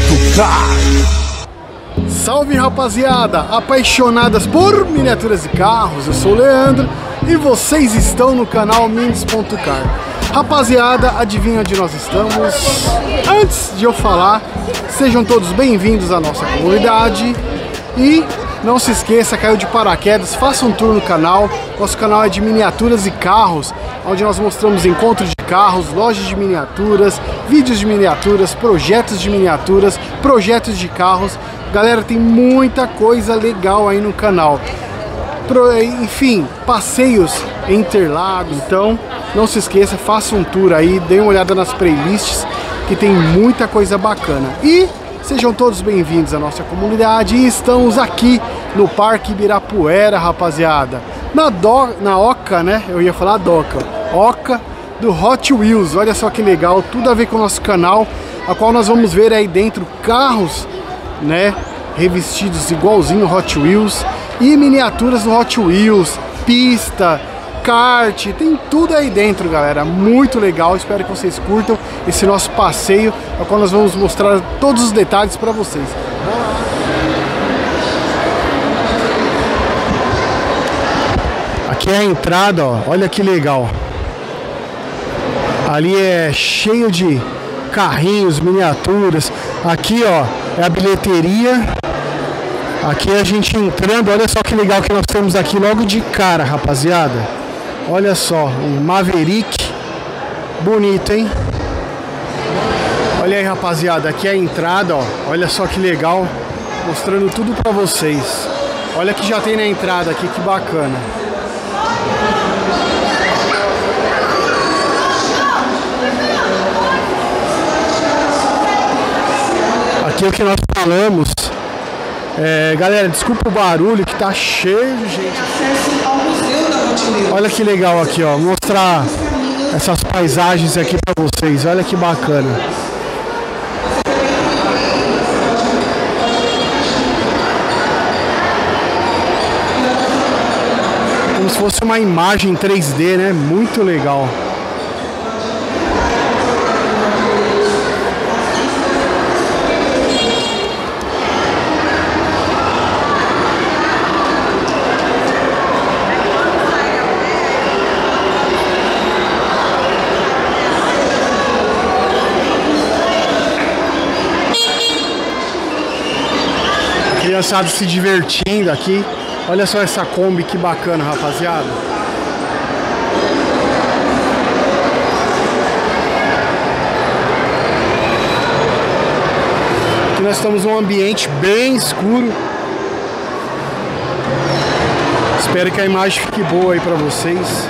Salve, rapaziada, apaixonadas por miniaturas e carros, eu sou o Leandro e vocês estão no canal Minds.car. Rapaziada, adivinha onde nós estamos? Antes de eu falar, sejam todos bem-vindos à nossa comunidade e não se esqueça, caiu de paraquedas, faça um tour no canal. Nosso canal é de miniaturas e carros, onde nós mostramos encontros de carros, lojas de miniaturas, vídeos de miniaturas, projetos de miniaturas, projetos de carros. Galera, tem muita coisa legal aí no canal. Enfim, passeios em Interlagos. Então, não se esqueça, faça um tour aí, dê uma olhada nas playlists, que tem muita coisa bacana. E sejam todos bem-vindos à nossa comunidade. E estamos aqui no Parque Ibirapuera, rapaziada. Na Oca, né? Eu ia falar Doca. Oca do Hot Wheels. Olha só que legal, tudo a ver com o nosso canal, a qual nós vamos ver aí dentro carros, né, revestidos igualzinho Hot Wheels e miniaturas do Hot Wheels, pista, kart, tem tudo aí dentro, galera, muito legal. Espero que vocês curtam esse nosso passeio, a qual nós vamos mostrar todos os detalhes para vocês. Aqui é a entrada, ó. Olha que legal. Ali é cheio de carrinhos, miniaturas. Aqui, ó, é a bilheteria. Aqui a gente entrando, olha só que legal que nós temos aqui logo de cara, rapaziada. Olha só, um Maverick. Bonito, hein? Olha aí, rapaziada, aqui é a entrada, ó. Olha só que legal, mostrando tudo pra vocês. Olha que já tem na entrada aqui, que bacana. Aqui é o que nós falamos. Galera, desculpa o barulho que tá cheio de gente. Olha que legal aqui, ó, mostrar essas paisagens aqui pra vocês. Olha que bacana. Como se fosse uma imagem 3D, né? Muito legal. Criançada se divertindo aqui. Olha só essa Kombi, que bacana, rapaziada. Aqui nós estamos num ambiente bem escuro. Espero que a imagem fique boa aí pra vocês.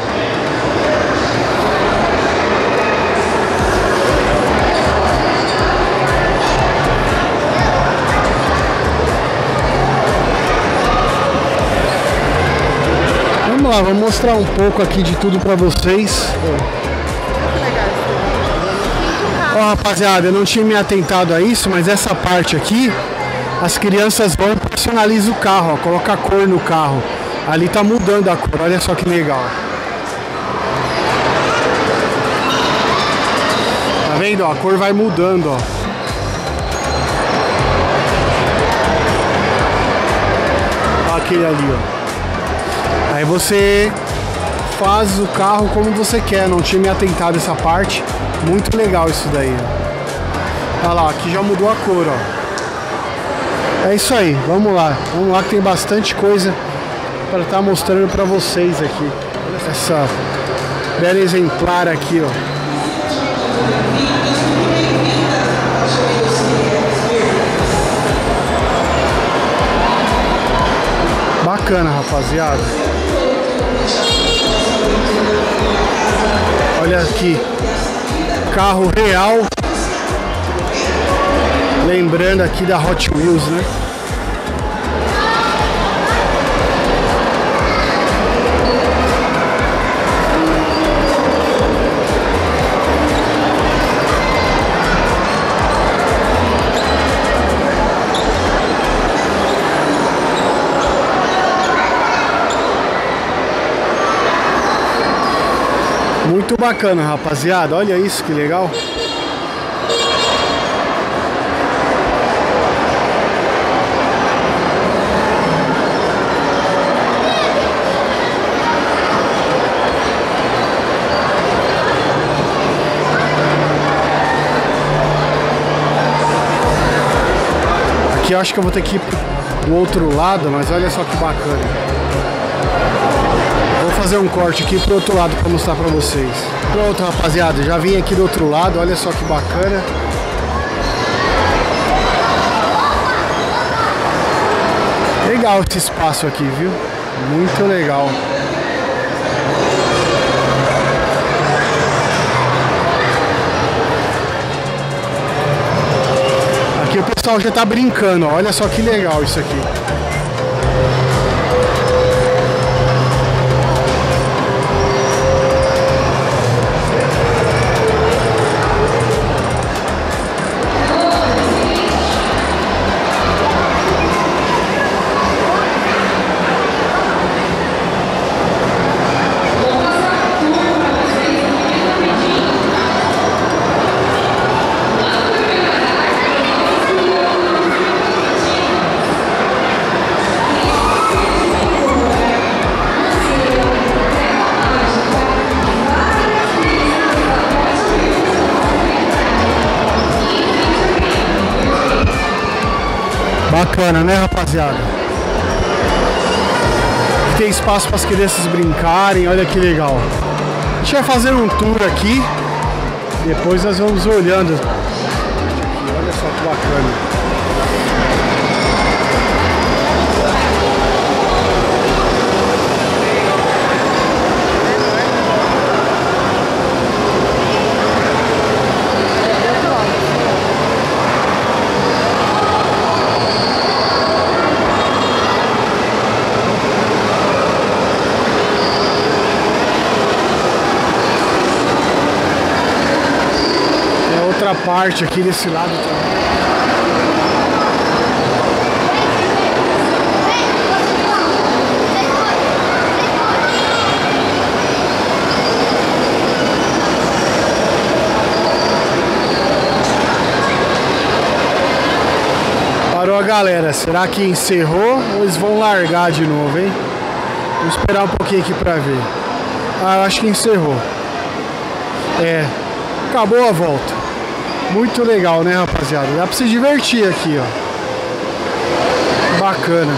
Vamos lá, vamos mostrar um pouco aqui de tudo pra vocês. Ó, rapaziada, eu não tinha me atentado a isso, mas essa parte aqui, as crianças vão e personalizam o carro, ó, colocar cor no carro. Ali tá mudando a cor, olha só que legal. Tá vendo, ó, a cor vai mudando, ó. Ó, aquele ali, ó. Aí você faz o carro como você quer. Não tinha me atentado essa parte. Muito legal isso daí, ó. Olha lá, aqui já mudou a cor, ó. É isso aí, vamos lá que tem bastante coisa para estar mostrando para vocês aqui. Essa bela exemplar aqui, ó. Bacana, rapaziada. Olha aqui, carro real, lembrando aqui da Hot Wheels, né? Muito bacana, rapaziada. Olha isso, que legal. Aqui eu acho que eu vou ter que ir pro outro lado, mas olha só que bacana. Vou fazer um corte aqui pro outro lado para mostrar para vocês. Pronto, rapaziada, já vim aqui do outro lado, olha só que bacana. Legal esse espaço aqui, viu? Muito legal. Aqui o pessoal já tá brincando, ó. Olha só que legal isso aqui. Bacana, né, rapaziada? Tem espaço para as crianças brincarem, olha que legal. A gente vai fazer um tour aqui, depois nós vamos olhando. Olha só que bacana. Outra parte aqui desse lado também. Parou a galera, será que encerrou ou eles vão largar de novo, hein? Vamos esperar um pouquinho aqui pra ver. Ah, eu acho que encerrou. É, acabou a volta. Muito legal, né, rapaziada? Dá pra se divertir aqui, ó. Bacana.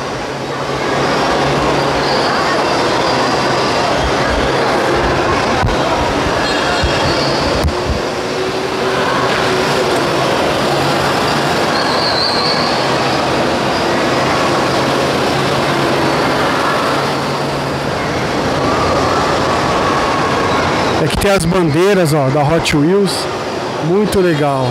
Aqui tem as bandeiras, ó, da Hot Wheels. Muito legal.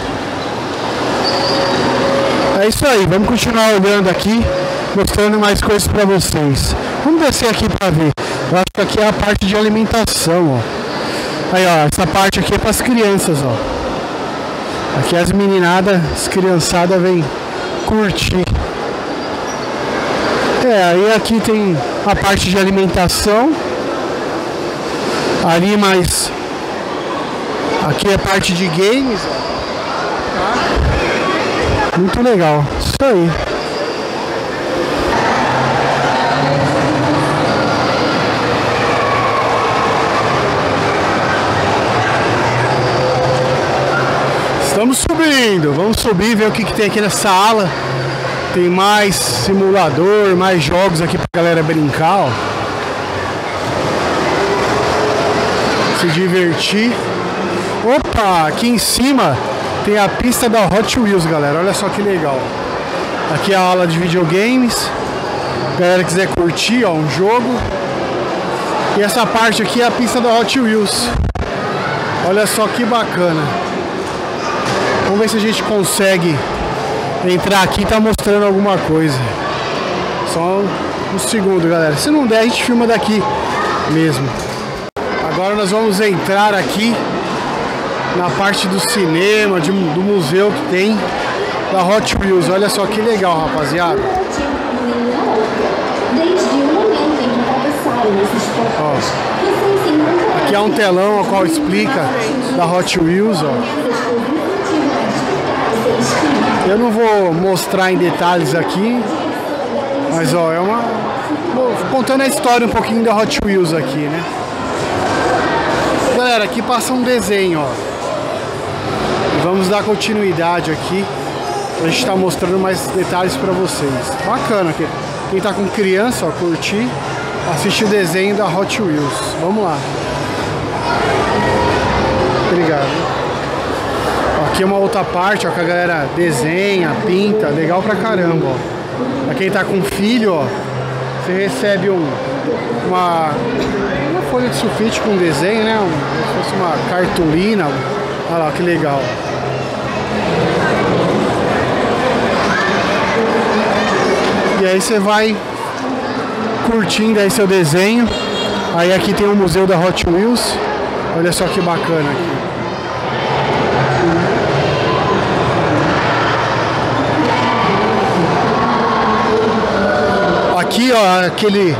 É isso aí, vamos continuar olhando aqui, mostrando mais coisas para vocês. Vamos descer aqui para ver. Eu acho que aqui é a parte de alimentação, ó. Aí, ó, essa parte aqui é para as crianças, ó. Aqui as meninadas, as criançadas vêm curtir. É, aí aqui tem a parte de alimentação. Ali mais... Aqui é parte de games, ó. Tá? Muito legal, isso aí. Estamos subindo, vamos subir, ver o que tem aqui nessa ala. Tem mais simulador, mais jogos aqui pra galera brincar, ó. Se divertir. Opa, aqui em cima tem a pista da Hot Wheels, galera. Olha só que legal. Aqui é a aula de videogames. Se a galera quiser curtir, ó, um jogo. E essa parte aqui é a pista da Hot Wheels. Olha só que bacana. Vamos ver se a gente consegue entrar aqui e tá mostrando alguma coisa. Só um segundo, galera. Se não der, a gente filma daqui mesmo. Agora nós vamos entrar aqui na parte do cinema, do museu que tem da Hot Wheels. Olha só que legal, rapaziada. Ó, aqui é um telão ao qual explica da Hot Wheels, ó. Eu não vou mostrar em detalhes aqui, mas ó, é uma... Vou contando a história um pouquinho da Hot Wheels aqui, né? Galera, aqui passa um desenho, ó. Vamos dar continuidade aqui. A gente está mostrando mais detalhes para vocês. Bacana aqui. Quem tá com criança, ó, curtir, assiste o desenho da Hot Wheels. Vamos lá. Obrigado. Aqui é uma outra parte, ó, que a galera desenha, pinta, legal pra caramba, ó. Pra quem tá com filho, ó, você recebe uma folha de sulfite com desenho, né? Como se fosse uma cartolina. Olha lá, que legal. E aí você vai curtindo aí seu desenho. Aí aqui tem o museu da Hot Wheels. Olha só que bacana aqui. Aqui, ó, aqueles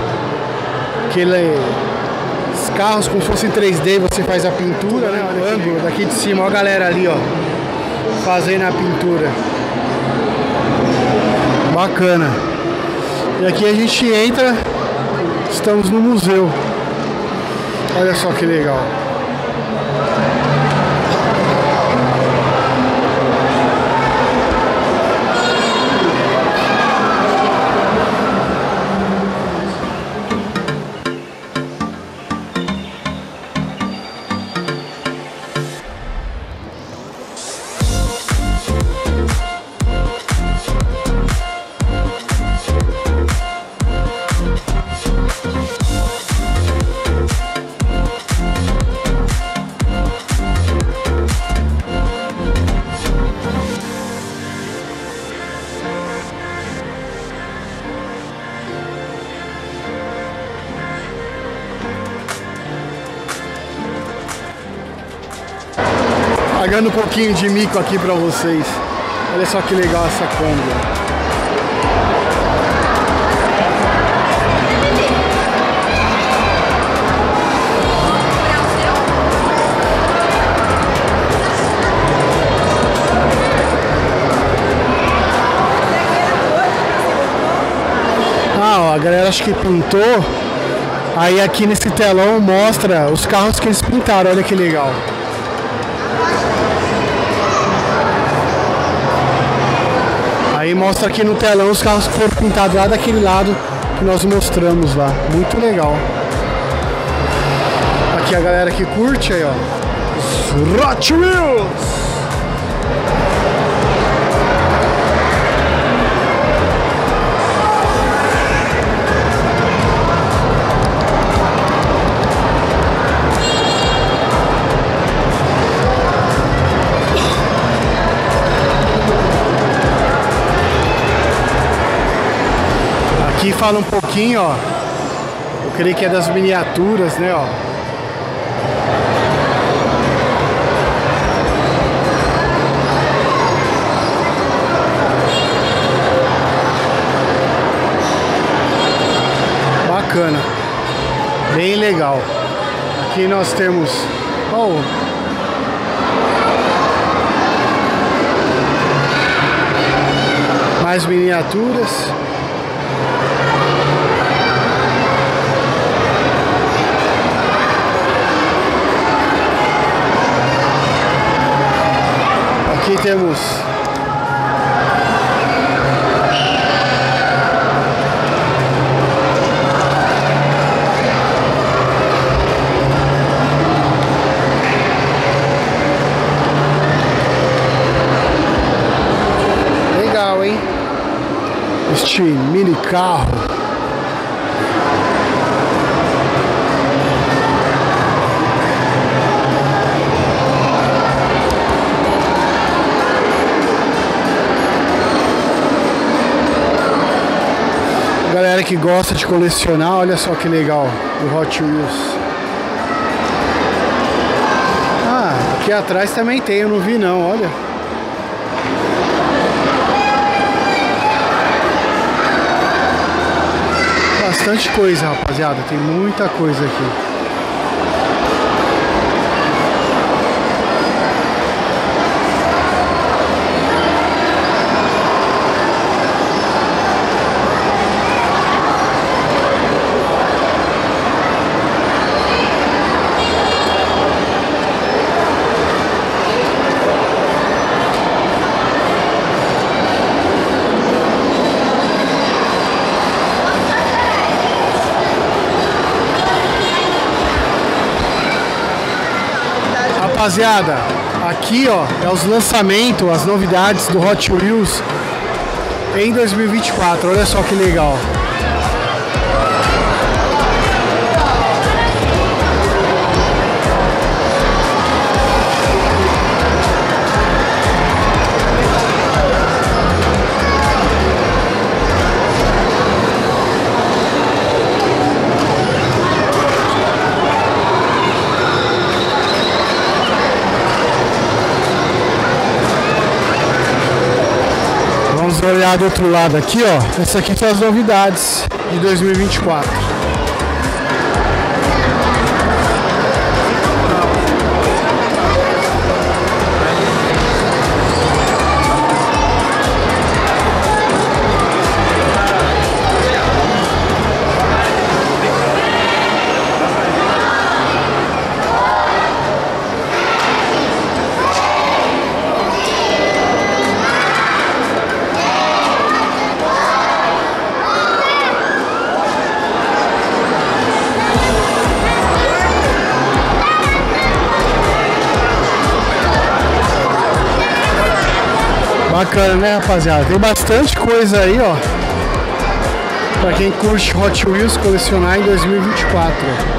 carros como se fossem 3D, você faz a pintura, né? Olha o ângulo daqui de cima, ó a galera ali, ó, fazendo a pintura. Bacana. E aqui a gente entra, estamos no museu. Olha só que legal. Pagando um pouquinho de mico aqui pra vocês. Olha só que legal essa Kombi. Ah, ó, a galera acho que pintou. Aí aqui nesse telão mostra os carros que eles pintaram. Olha que legal. Aí mostra aqui no telão os carros que foram pintados lá daquele lado que nós mostramos lá. Muito legal. Aqui a galera que curte aí, ó. Os Hot Wheels! Aqui fala um pouquinho, ó. Eu creio que é das miniaturas, né, ó. Bacana. Bem legal. Aqui nós temos, ó, mais miniaturas. Aqui temos legal, hein? Este mini carro. Galera que gosta de colecionar, olha só que legal o Hot Wheels. Ah, aqui atrás também tem, eu não vi não, olha. Bastante coisa, rapaziada, tem muita coisa aqui. Rapaziada, aqui ó, é os lançamentos, as novidades do Hot Wheels em 2024, olha só que legal. Vamos olhar do outro lado aqui, ó. Essa aqui são as novidades de 2024. Bacana, né, rapaziada? Tem bastante coisa aí, ó, pra quem curte Hot Wheels colecionar em 2024.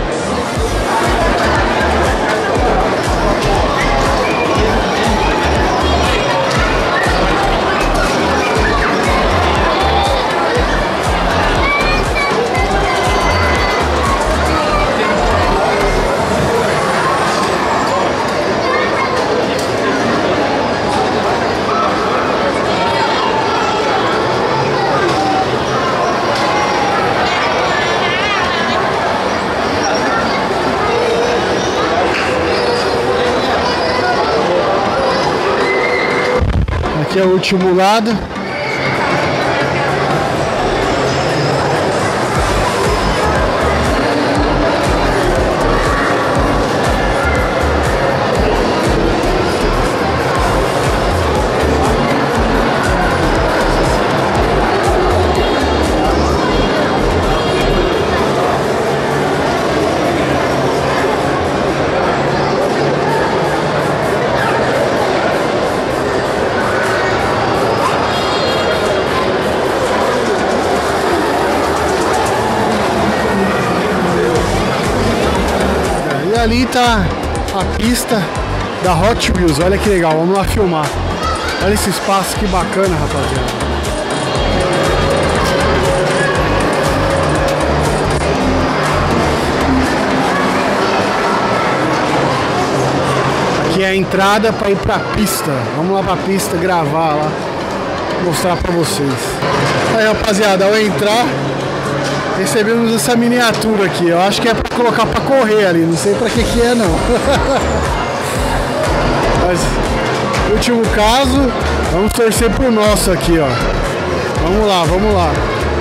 Aqui é o último lado. Ali tá a pista da Hot Wheels, olha que legal, vamos lá filmar. Olha esse espaço, que bacana, rapaziada. Aqui é a entrada para ir pra pista. Vamos lá pra pista gravar lá, mostrar pra vocês. Aí, rapaziada, ao entrar recebemos essa miniatura aqui. Eu acho que é para colocar para correr ali. Não sei para que é não. Mas no último caso, vamos torcer pro nosso aqui, ó. Vamos lá, vamos lá.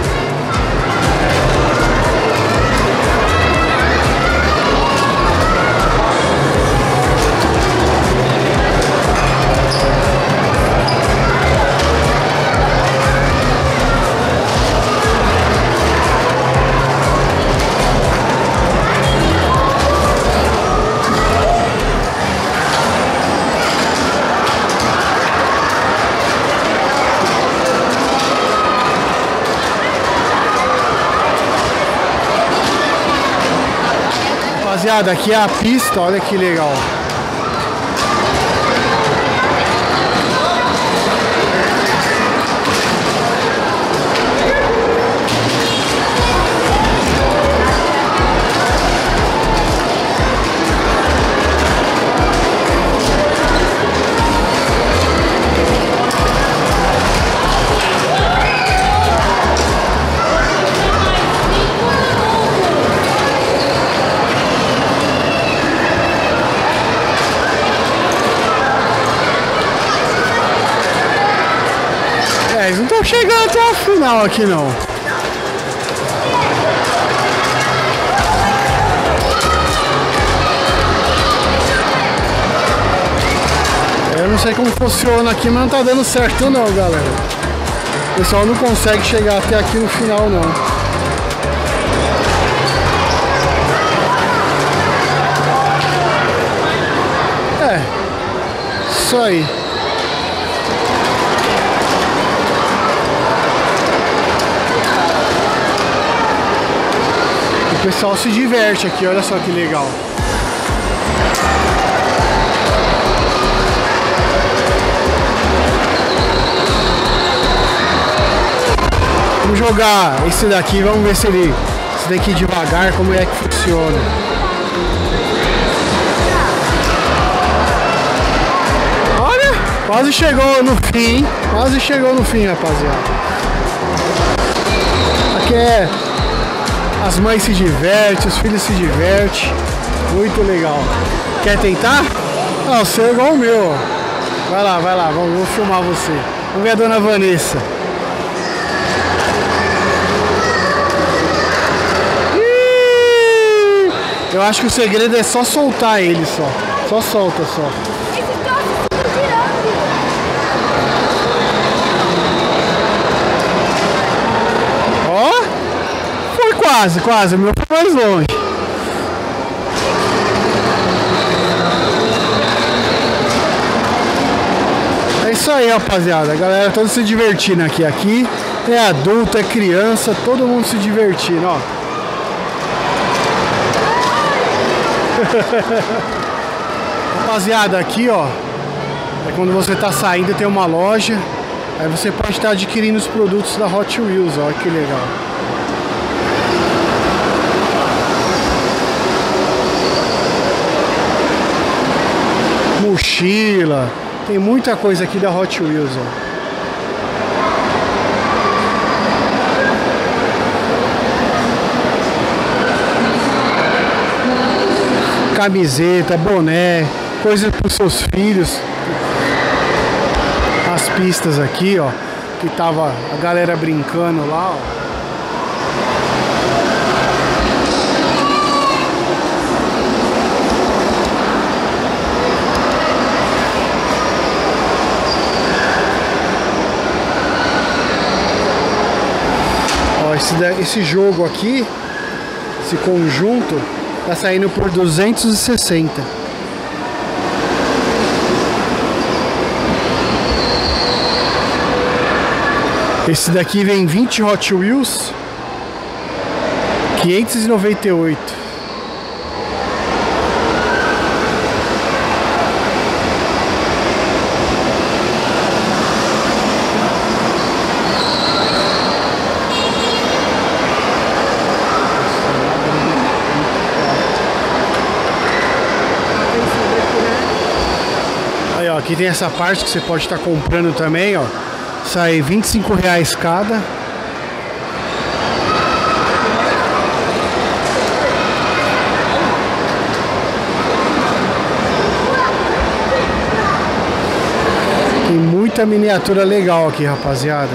Rapaziada, aqui é a pista, olha que legal. Eles não estão chegando até a final aqui não. Eu não sei como funciona aqui, mas não tá dando certo não, galera. O pessoal não consegue chegar até aqui no final não. isso aí. O pessoal se diverte aqui, olha só que legal. Vamos jogar esse daqui, vamos ver se ele... Esse daqui devagar, como é que funciona. Olha, quase chegou no fim. Quase chegou no fim, rapaziada. Aqui é... As mães se divertem, os filhos se divertem. Muito legal. Quer tentar? Ah, o seu é igual o meu. Vai lá, vou filmar você. Vamos ver a dona Vanessa. Eu acho que o segredo é só soltar ele só. Só solta só. Ó! Foi quase. O meu foi mais longe. É isso aí, rapaziada. A galera toda se divertindo aqui. Aqui é adulto, é criança, todo mundo se divertindo, ó. Rapaziada, aqui ó, é quando você tá saindo, tem uma loja. Aí você pode estar adquirindo os produtos da Hot Wheels, ó, que legal. Mochila, tem muita coisa aqui da Hot Wheels, ó. Camiseta, boné, coisas para os seus filhos. As pistas aqui, ó, que tava a galera brincando lá, ó. Ó, esse jogo aqui, esse conjunto, tá saindo por 260. Esse daqui vem 20 Hot Wheels, 598. Aqui tem essa parte que você pode estar comprando também, ó. Sai R$25 cada. Tem muita miniatura legal aqui, rapaziada.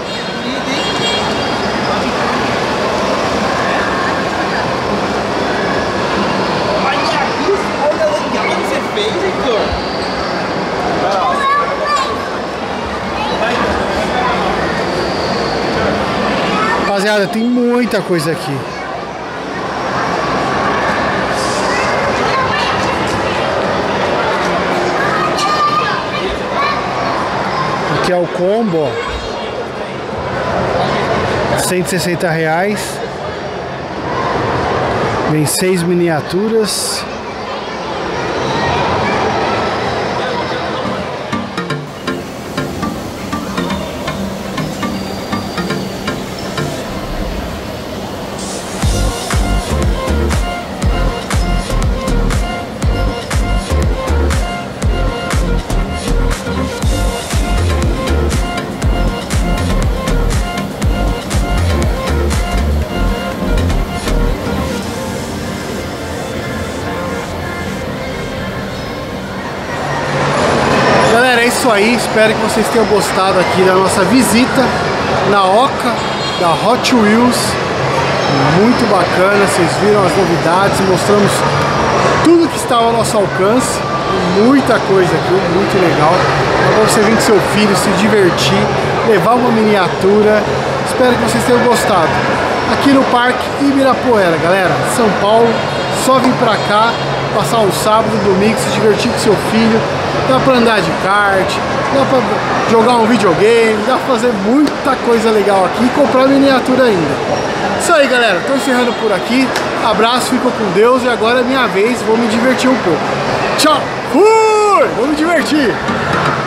Rapaziada, tem muita coisa aqui. Aqui é o combo, ó. R$160. Vem 6 miniaturas. Isso aí, espero que vocês tenham gostado aqui da nossa visita na Oca da Hot Wheels. Muito bacana, vocês viram as novidades, mostramos tudo que estava ao nosso alcance, muita coisa aqui, muito legal. Para você vir com seu filho, se divertir, levar uma miniatura. Espero que vocês tenham gostado. Aqui no Parque Ibirapuera, galera, São Paulo, só vir pra cá passar um sábado, um domingo, se divertir com seu filho, dá pra andar de kart, dá pra jogar um videogame, dá pra fazer muita coisa legal aqui e comprar miniatura ainda. Isso aí, galera, tô encerrando por aqui, abraço, fico com Deus e agora é minha vez, vou me divertir um pouco. Tchau, fui, vou me divertir.